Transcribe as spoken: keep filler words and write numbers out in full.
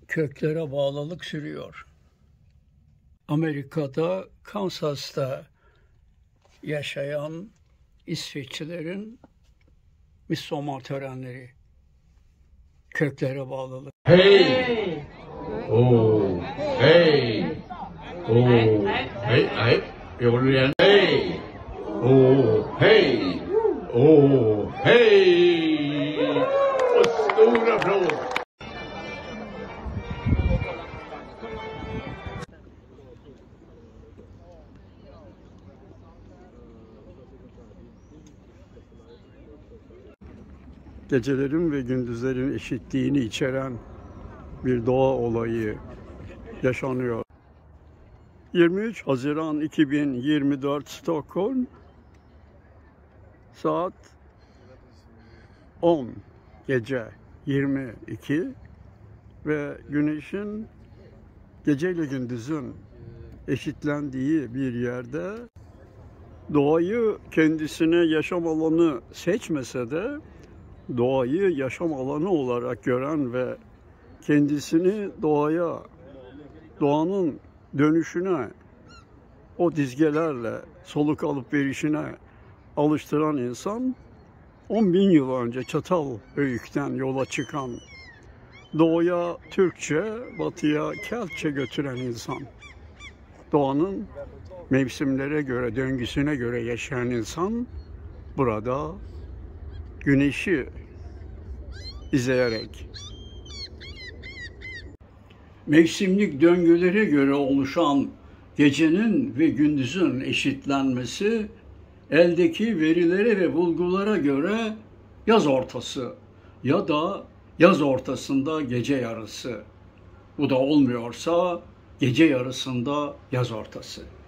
köklere bağlılık sürüyor. Amerika'da, Kansas'ta yaşayan İsveçlilerin Midsommar törenleri. Köklere bağlılık. Hey! Oh! Hey! Oh! Hey! Hey! Gjorde det igen. Hey! Oh! Hey! Oh! Hey! Och stor applåd! Gecelerin ve gündüzlerin eşitliğini içeren bir doğa olayı yaşanıyor. yirmi üç Haziran iki bin yirmi dört Stockholm, saat on, gece yirmi iki ve güneşin geceyle gündüzün eşitlendiği bir yerde doğayı kendisine yaşam alanı seçmese de doğayı yaşam alanı olarak gören ve kendisini doğaya, doğanın dönüşüne, o dizgelerle soluk alıp verişine alıştıran insan, on bin yıl önce Çatalhöyük'ten yola çıkan, doğuya Türkçe, batıya Keltçe götüren insan, doğanın mevsimlere göre, döngüsüne göre yaşayan insan, burada güneşi izleyerek mevsimlik döngülere göre oluşan gecenin ve gündüzün eşitlenmesi, eldeki verilere ve bulgulara göre yaz ortası ya da yaz ortasında gece yarısı. Bu da olmuyorsa gece yarısında yaz ortası.